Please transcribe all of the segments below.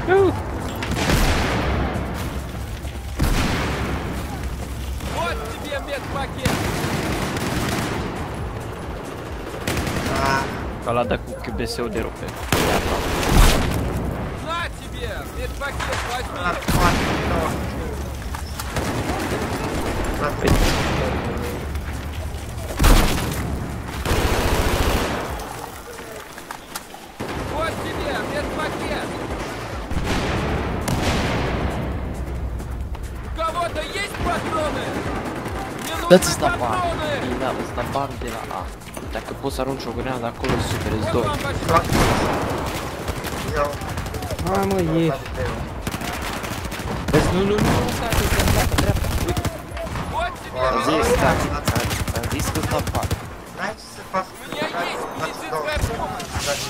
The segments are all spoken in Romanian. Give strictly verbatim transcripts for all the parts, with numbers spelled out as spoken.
Uh. Вот тебе медпакет. Ca la dat cu Q B S-ul de rupe. На тебе медпакет возьми. Вот тебе медпакет. У кого-то есть патроны? Мне Dați-ți нужны la bar. патроны. Da, îți la bar de la A. Dacă poți să arunci o grenadă acolo, super, îți doi. Hai mă, ieși. Vezi, nu, nu, nu, nu, stai, stai, în dreapta, în dreapta, uite. Вот тебе Am zis, stai, am zis că îți la bar. У меня есть медицинская помощь.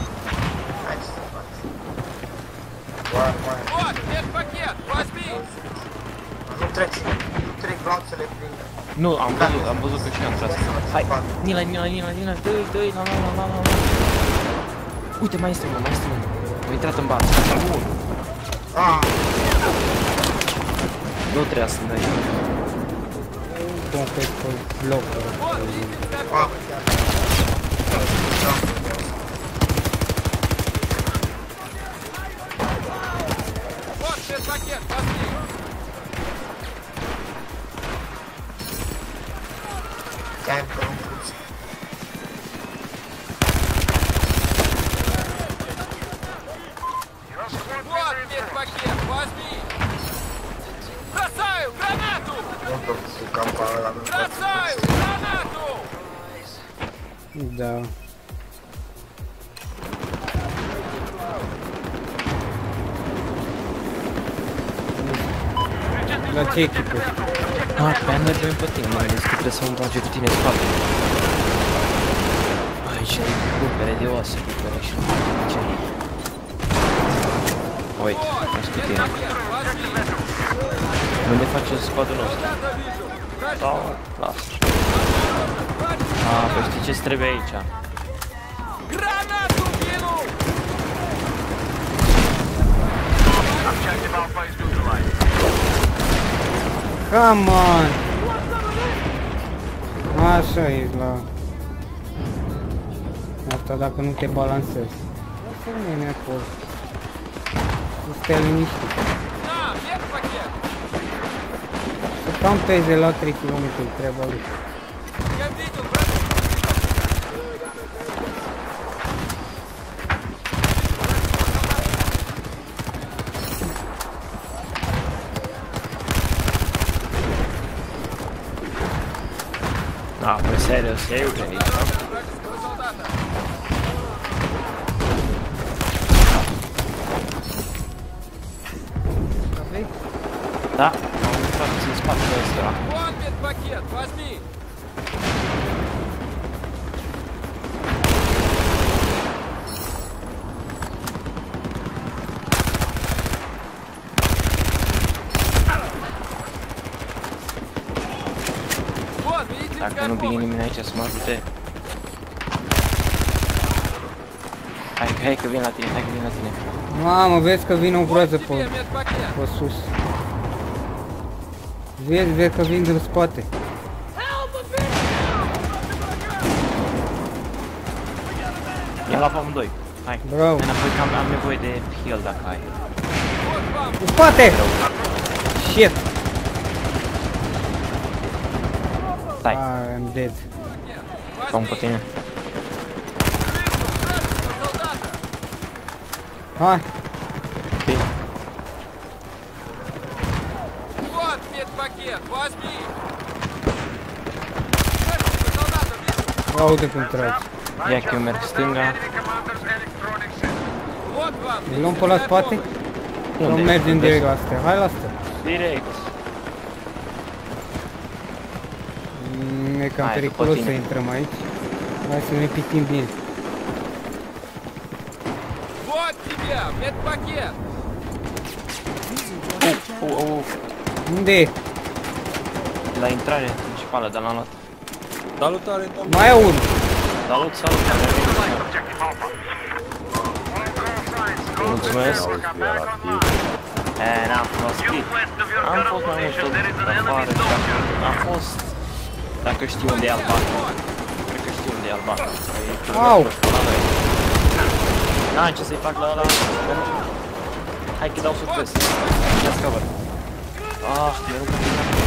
Вот медпакет возьми. Nu trece, nu trec, vreau să le prind. Nu, am văzut, am văzut că și am tras. Hai, Nila, Nila, Nila, Nila, dă-i, dă-i, la, la, la, la, la. Uite, mai este unul, mai este unul. A intrat în bar. Ah, Nu trebuia să dai. Cum că e pe bloc. Вот медицинская ah, помощь. Вот медпакет возьми. chiar pe un puț. Вот медпакет возьми. Бросаю гранату. Nu tot cu campa ăla, nu Бросаю гранату. Da. La ce echipă? Ah, pe aia mergem pe tine, mă gândesc că trebuie să mă bage cu tine în spate. Aici e rupere de oase, rupere și ce e? Uite, am scutit. Unde face squadul nostru? Da, lasă. Ah, păi știi ce-ți trebuie aici? Гранату кину. Come on! Așa e la... Asta dacă nu te balansezi. Lasă mine acolo. Nu stai liniștit. На, медпакет. Să campeze la trei kilometri treaba lui. Я видел, брат. Ah, păi serios, e aici, aici, da? Вражеского солдата. Vrei? Da, am intrat în spatele ăsta. Вон медпакет, возьми. Вот, Dacă медицинская nu vine помощь. nimeni aici să mă ajute. Hai, hai că vin la tine, hai că vin la tine. Mamă, vezi că vine o groază Вот pe, тебе медпакет. pe sus. Vezi, vezi că vin din spate. Ia la amândoi. Hai. Bravo. Înapoi că am, am nevoie de heal dacă ai. Вот вам. În spate! Shit! Stai, Ah, I'm dead. pun pe tine. Вражеского солдата. Hai! Bine. Вот медпакет, возьми. Вражеского солдата вижу. Aude cum tragi. Ia că eu merg stânga. Вот вам. Îl luăm pe la spate? Nu Unde? mergem Unde? direct la astea. Hai la astea. Direct. Mm, e cam Hai, periculos după să tine. intrăm aici. Hai să ne pitim bine. Вот тебе медпакет. Uh, uh, uh. Unde e? La intrare principală, dar l-am luat. Salutare, domnule! Mai e unul. Salut, salut. Mulțumesc. E, n-am fost scris. Am fost mai mult tot afară. Am fost... Dacă știu unde e albastru. Cred că știu unde e albastru. Au! N-am ce să-i fac la ăla. Hai că dau surpres. Ia-ți cover. Ah, mi-a rupt.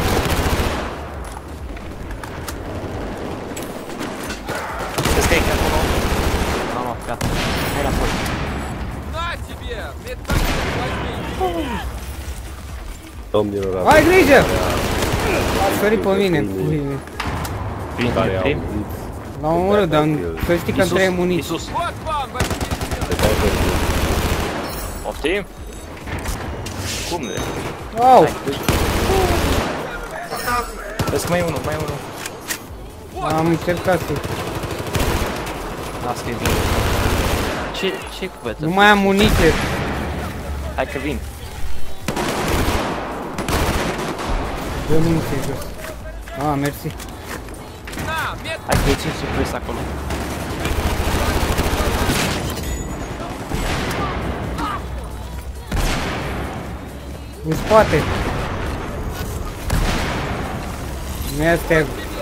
Vezi că e chiar acolo? Am gata. Hai la foc. На тебе! Медпакет возьми! Domnilor, Ai grijă! A sărit pe mine. Prin care au prim. L-am omorât, dar să știi că trebuie muniții. Isus. Вот вам, возьмите! Poftim? Cum de? Au! Hai, duci. Vezi că mai e unul, mai e unul. Am încercat să... Las că e bine. Ce, ce cu vetă? Nu mai am muniție. Hai că vin. Dă muniție jos. Ah, mersi. На, мед... Hai că e țin surpres acolo. În spate. Nu ia steag.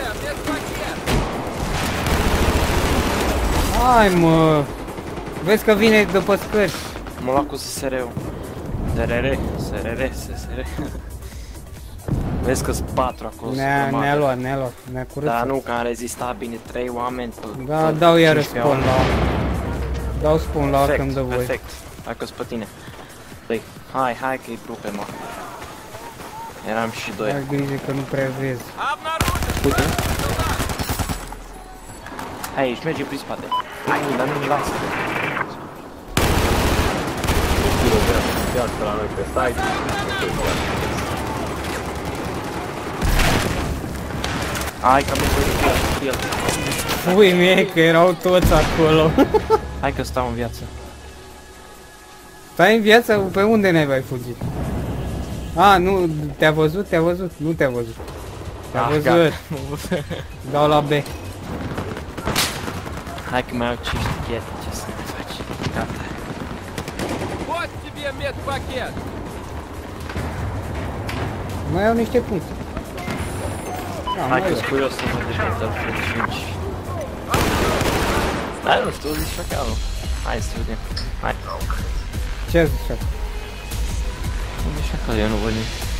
Hai mă. Vezi că vine după scări. M-a luat cu S S R-ul. S R R, S R R, S S R. Vezi că sunt patru acolo. Ne-a ne luat, ne-a luat, ne-a curățat. Dar nu, că am rezistat bine, trei oameni. Da, dau iară spawn la... Dau spawn la când dă voi. Perfect, hai că-s pe tine. Dă-i, hai, hai că-i rupe, mă. Eram și doi. Ai grijă că nu prea vezi. Обнаружен! Uite. Hai, aici, merge prin spate. Hai, dar nu-mi lasă. Viața la noi pe site. Hai că am venit cu el. Pui mie că erau toți acolo. Hai că stau în viață. Stai în viață? Pe unde ne ai fugit? A, nu, te-a văzut? Te-a văzut? Nu te-a văzut. Te-a Ah, văzut. gata. Dau la B. Hai că mai au cinci tichete, ce să ne faci? Gata. Вот тебе медпакет! Mai au niște puncte. Da, Hai mai că-s au. curios să văd de Battlefield cinci. Hai, nu știu, zici șacalul. Hai să vedem. Hai. Ce zici așa? Unde e șacalul? Eu nu văd nimic.